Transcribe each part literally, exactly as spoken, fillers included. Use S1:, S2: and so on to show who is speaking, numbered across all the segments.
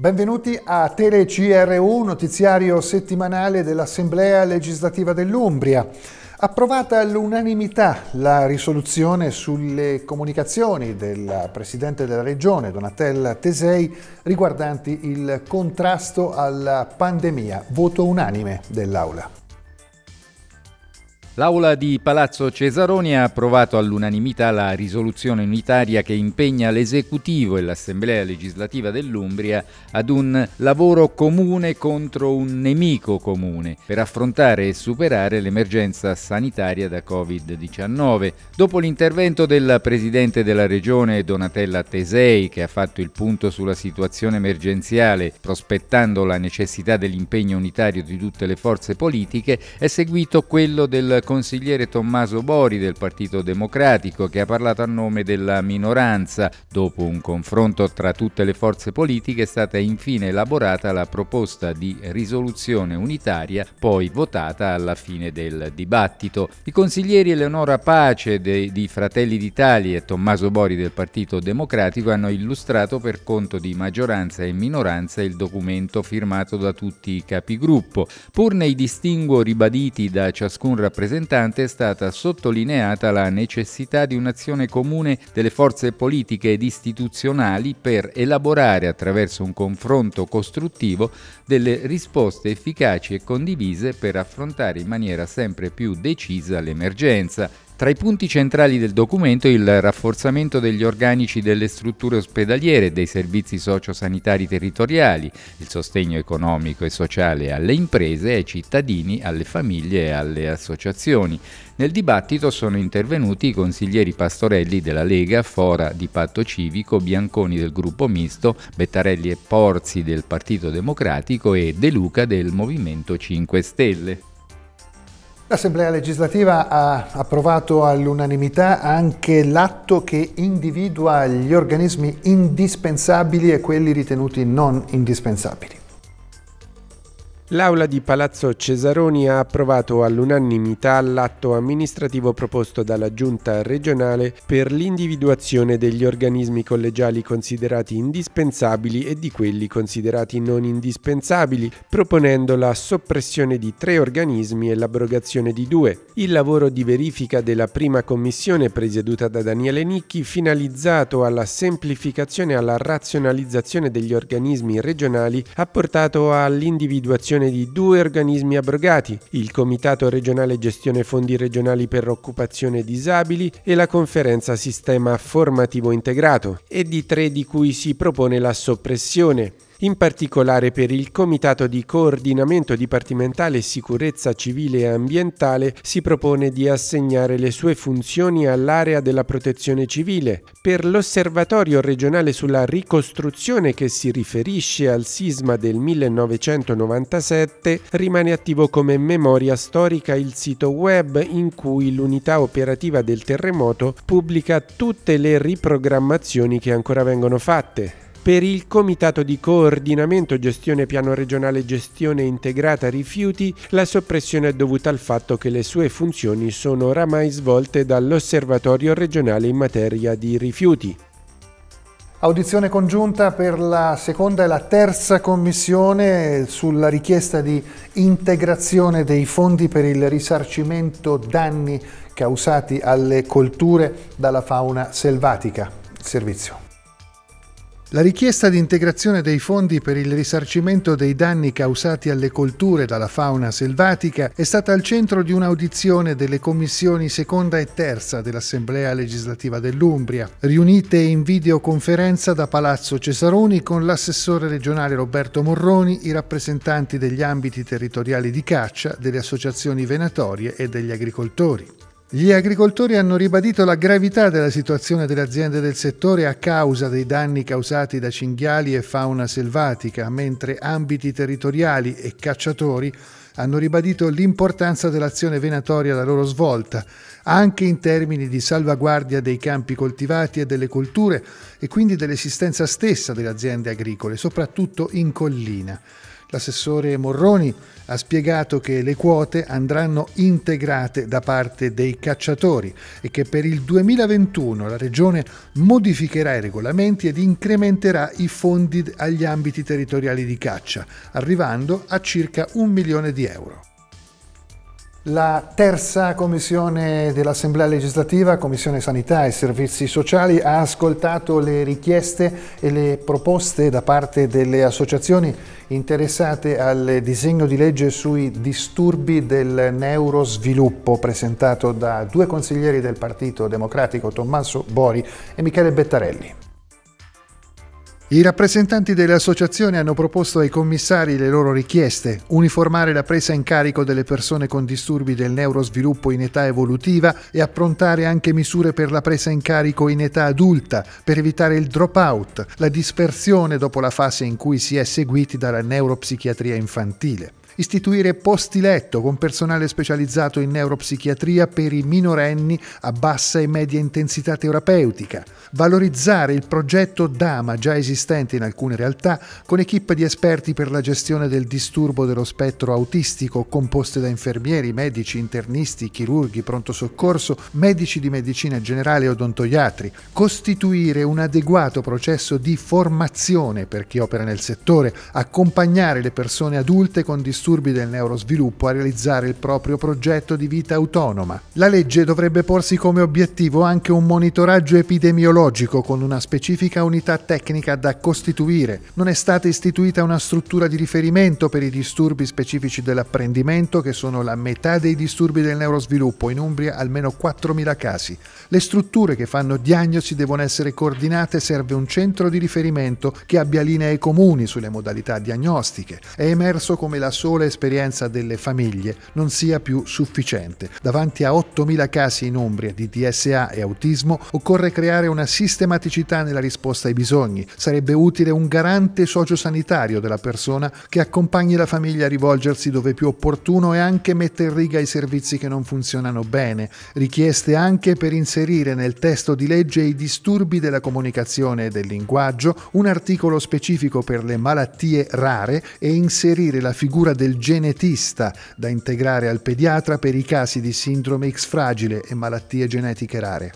S1: Benvenuti a Tele C R U, notiziario settimanale dell'Assemblea legislativa dell'Umbria. Approvata all'unanimità la risoluzione sulle comunicazioni del Presidente della Regione, Donatella Tesei, riguardanti il contrasto alla pandemia. Voto unanime dell'Aula.
S2: L'Aula di Palazzo Cesaroni ha approvato all'unanimità la risoluzione unitaria che impegna l'Esecutivo e l'Assemblea legislativa dell'Umbria ad un lavoro comune contro un nemico comune per affrontare e superare l'emergenza sanitaria da covid diciannove. Dopo l'intervento del Presidente della Regione Donatella Tesei, che ha fatto il punto sulla situazione emergenziale prospettando la necessità dell'impegno unitario di tutte le forze politiche, è seguito quello del consigliere Tommaso Bori del Partito Democratico, che ha parlato a nome della minoranza. Dopo un confronto tra tutte le forze politiche è stata infine elaborata la proposta di risoluzione unitaria, poi votata alla fine del dibattito. I consiglieri Eleonora Pace de, di Fratelli d'Italia e Tommaso Bori del Partito Democratico hanno illustrato per conto di maggioranza e minoranza il documento firmato da tutti i capigruppo. Pur nei distinguo ribaditi da ciascun rappresentante, è stata sottolineata la necessità di un'azione comune delle forze politiche ed istituzionali per elaborare, attraverso un confronto costruttivo, delle risposte efficaci e condivise per affrontare in maniera sempre più decisa l'emergenza. Tra i punti centrali del documento il rafforzamento degli organici delle strutture ospedaliere e dei servizi sociosanitari territoriali, il sostegno economico e sociale alle imprese, ai cittadini, alle famiglie e alle associazioni. Nel dibattito sono intervenuti i consiglieri Pastorelli della Lega, Fora di Patto Civico, Bianconi del Gruppo Misto, Bettarelli e Porzi del Partito Democratico e De Luca del Movimento cinque Stelle.
S1: L'Assemblea legislativa ha approvato all'unanimità anche l'atto che individua gli organismi indispensabili e quelli ritenuti non indispensabili.
S3: L'Aula di Palazzo Cesaroni ha approvato all'unanimità l'atto amministrativo proposto dalla Giunta regionale per l'individuazione degli organismi collegiali considerati indispensabili e di quelli considerati non indispensabili, proponendo la soppressione di tre organismi e l'abrogazione di due. Il lavoro di verifica della prima commissione, presieduta da Daniele Nicchi, finalizzato alla semplificazione e alla razionalizzazione degli organismi regionali, ha portato all'individuazione di due organismi abrogati, il Comitato regionale gestione fondi regionali per occupazione disabili e la Conferenza sistema formativo integrato, e di tre di cui si propone la soppressione. In particolare per il Comitato di Coordinamento Dipartimentale Sicurezza Civile e Ambientale si propone di assegnare le sue funzioni all'area della Protezione Civile. Per l'Osservatorio regionale sulla ricostruzione, che si riferisce al sisma del millenovecentonovantasette, rimane attivo come memoria storica il sito web in cui l'unità operativa del terremoto pubblica tutte le riprogrammazioni che ancora vengono fatte. Per il Comitato di Coordinamento Gestione Piano Regionale Gestione Integrata Rifiuti, la soppressione è dovuta al fatto che le sue funzioni sono oramai svolte dall'Osservatorio regionale in materia di rifiuti.
S1: Audizione congiunta per la seconda e la terza commissione sulla richiesta di integrazione dei fondi per il risarcimento danni causati alle colture dalla fauna selvatica. Servizio. La richiesta di integrazione dei fondi per il risarcimento dei danni causati alle colture dalla fauna selvatica è stata al centro di un'audizione delle commissioni seconda e terza dell'Assemblea legislativa dell'Umbria, riunite in videoconferenza da Palazzo Cesaroni con l'assessore regionale Roberto Morroni, i rappresentanti degli ambiti territoriali di caccia, delle associazioni venatorie e degli agricoltori. Gli agricoltori hanno ribadito la gravità della situazione delle aziende del settore a causa dei danni causati da cinghiali e fauna selvatica, mentre ambiti territoriali e cacciatori hanno ribadito l'importanza dell'azione venatoria da loro svolta, anche in termini di salvaguardia dei campi coltivati e delle colture e quindi dell'esistenza stessa delle aziende agricole, soprattutto in collina. L'assessore Morroni ha spiegato che le quote andranno integrate da parte dei cacciatori e che per il duemilaventuno la Regione modificherà i regolamenti ed incrementerà i fondi agli ambiti territoriali di caccia, arrivando a circa un milione di euro. La terza commissione dell'Assemblea legislativa, Commissione Sanità e Servizi Sociali, ha ascoltato le richieste e le proposte da parte delle associazioni interessate al disegno di legge sui disturbi del neurosviluppo presentato da due consiglieri del Partito Democratico, Tommaso Bori e Michele Bettarelli. I rappresentanti delle associazioni hanno proposto ai commissari le loro richieste: uniformare la presa in carico delle persone con disturbi del neurosviluppo in età evolutiva e approntare anche misure per la presa in carico in età adulta, per evitare il drop-out, la dispersione dopo la fase in cui si è seguiti dalla neuropsichiatria infantile. Istituire posti letto con personale specializzato in neuropsichiatria per i minorenni a bassa e media intensità terapeutica. Valorizzare il progetto Dama già esistente in alcune realtà con equip di esperti per la gestione del disturbo dello spettro autistico composte da infermieri, medici, internisti, chirurghi, pronto soccorso, medici di medicina generale e odontoiatri. Costituire un adeguato processo di formazione per chi opera nel settore. Accompagnare le persone adulte con disturbi del neurosviluppo a realizzare il proprio progetto di vita autonoma. La legge dovrebbe porsi come obiettivo anche un monitoraggio epidemiologico con una specifica unità tecnica da costituire. Non è stata istituita una struttura di riferimento per i disturbi specifici dell'apprendimento, che sono la metà dei disturbi del neurosviluppo, in Umbria almeno quattromila casi. Le strutture che fanno diagnosi devono essere coordinate, serve un centro di riferimento che abbia linee comuni sulle modalità diagnostiche. È emerso come la sola esperienza delle famiglie non sia più sufficiente. Davanti a ottomila casi in Umbria di D S A e autismo occorre creare una sistematicità nella risposta ai bisogni. Sarebbe utile un garante sociosanitario della persona che accompagni la famiglia a rivolgersi dove più opportuno e anche mette in riga i servizi che non funzionano bene. Richieste anche per inserire nel testo di legge i disturbi della comunicazione e del linguaggio, un articolo specifico per le malattie rare e inserire la figura del genetista da integrare al pediatra per i casi di sindrome X fragile e malattie genetiche rare.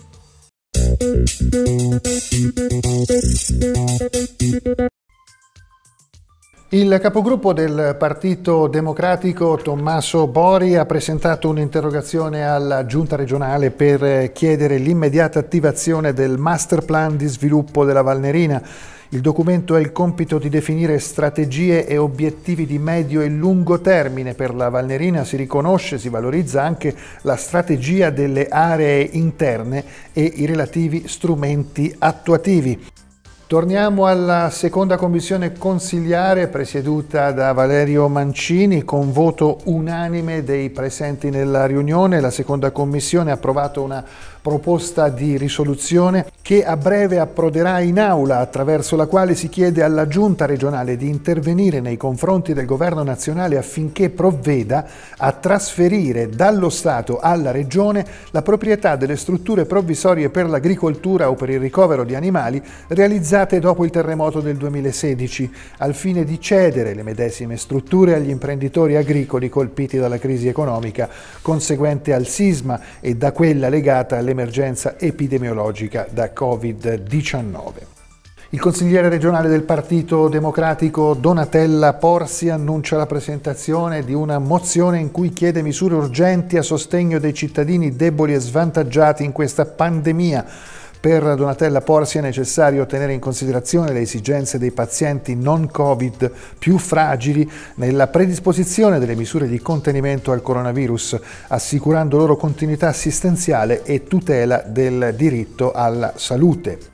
S1: Il capogruppo del Partito Democratico Tommaso Bori ha presentato un'interrogazione alla Giunta regionale per chiedere l'immediata attivazione del master plan di sviluppo della Valnerina. Il documento ha il compito di definire strategie e obiettivi di medio e lungo termine per la Valnerina. Si riconosce, si valorizza anche la strategia delle aree interne e i relativi strumenti attuativi. Torniamo alla seconda commissione consiliare presieduta da Valerio Mancini. Con voto unanime dei presenti nella riunione, la seconda commissione ha approvato una proposta di risoluzione che a breve approderà in aula, attraverso la quale si chiede alla Giunta regionale di intervenire nei confronti del Governo nazionale affinché provveda a trasferire dallo Stato alla Regione la proprietà delle strutture provvisorie per l'agricoltura o per il ricovero di animali realizzate dopo il terremoto del duemilasedici, al fine di cedere le medesime strutture agli imprenditori agricoli colpiti dalla crisi economica conseguente al sisma e da quella legata all'emergenza epidemiologica da covid diciannove. Il consigliere regionale del Partito Democratico Donatella Porsi annuncia la presentazione di una mozione in cui chiede misure urgenti a sostegno dei cittadini deboli e svantaggiati in questa pandemia. Per Donatella Porsi è necessario tenere in considerazione le esigenze dei pazienti non Covid più fragili nella predisposizione delle misure di contenimento al coronavirus, assicurando loro continuità assistenziale e tutela del diritto alla salute.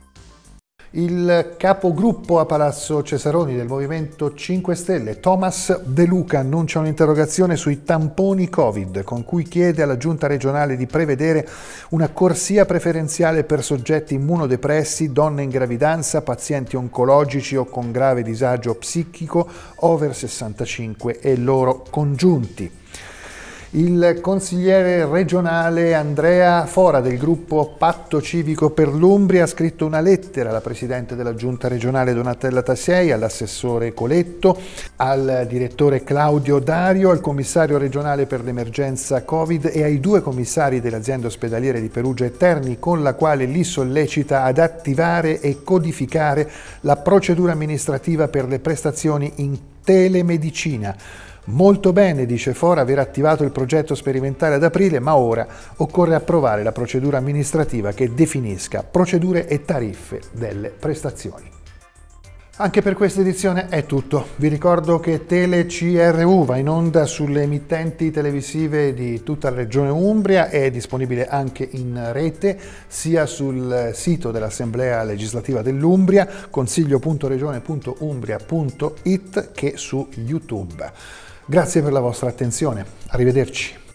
S1: Il capogruppo a Palazzo Cesaroni del Movimento cinque Stelle, Thomas De Luca, annuncia un'interrogazione sui tamponi Covid, con cui chiede alla Giunta regionale di prevedere una corsia preferenziale per soggetti immunodepressi, donne in gravidanza, pazienti oncologici o con grave disagio psichico, over sessantacinque e loro congiunti. Il consigliere regionale Andrea Fora del gruppo Patto Civico per l'Umbria ha scritto una lettera alla Presidente della Giunta regionale Donatella Tassei, all'assessore Coletto, al direttore Claudio Dario, al commissario regionale per l'emergenza Covid e ai due commissari delle aziende ospedaliere di Perugia e Terni, con la quale li sollecita ad attivare e codificare la procedura amministrativa per le prestazioni in telemedicina. Molto bene, dice Fora, aver attivato il progetto sperimentale ad aprile, ma ora occorre approvare la procedura amministrativa che definisca procedure e tariffe delle prestazioni. Anche per questa edizione è tutto. Vi ricordo che Tele C R U va in onda sulle emittenti televisive di tutta la regione Umbria, è disponibile anche in rete, sia sul sito dell'Assemblea legislativa dell'Umbria, consiglio punto regione punto umbria punto it, che su YouTube. Grazie per la vostra attenzione. Arrivederci.